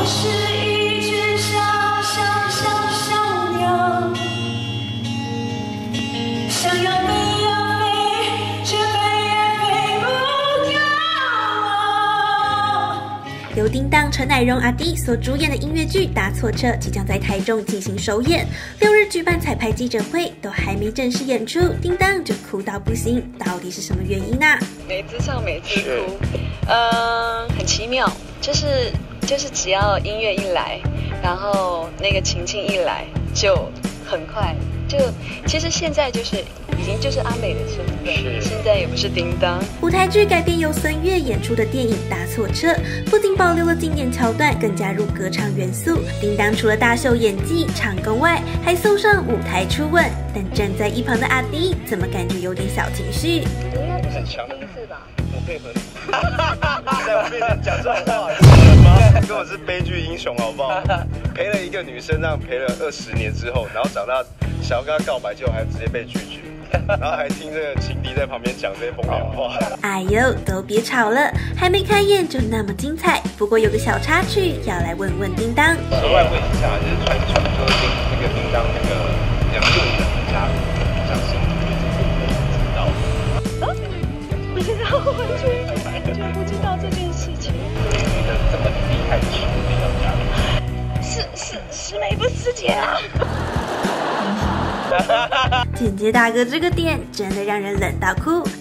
我是一只小鸟，想要飞呀飞，却飞也飞不高。 由叮当、陈乃荣、阿弟所主演的音乐剧《搭错车》即将在台中进行首演，6日举办彩排记者会，都还没正式演出，叮当就哭到不行，到底是什么原因啊？ 每次唱每次哭，很奇妙，就是只要音乐一来，然后那个情境一来，就很快。其实现在已经就是阿美的身份，现在也不是叮当。 舞台剧改编由孙越演出的电影《搭错车》，不仅保留了经典桥段，更加入歌唱元素。叮当除了大秀演技、唱功外，还送上舞台初吻。但站在一旁的阿弟，怎么感觉有点小情绪？ 应该不是第一次吧？ 我配合你，在我面前讲这种话，人吗？跟我是悲剧英雄，好不好？陪了一个女生，这样陪了20年之后，然后长大想要跟她告白，结果还直接被拒绝。然后还听这个情敌在旁边讲这些风凉话。 哎呦，都别吵了，还没开演就那么精彩。不过有个小插曲要来问问叮当。 额外问一下，就是传说那个叮当那个杨佑仁的家人，像是不知道，完全不知道这件事情。 一个这么厉害的球队要加入， 是美不师姐啊！ 简介大哥这个点真的让人冷到哭。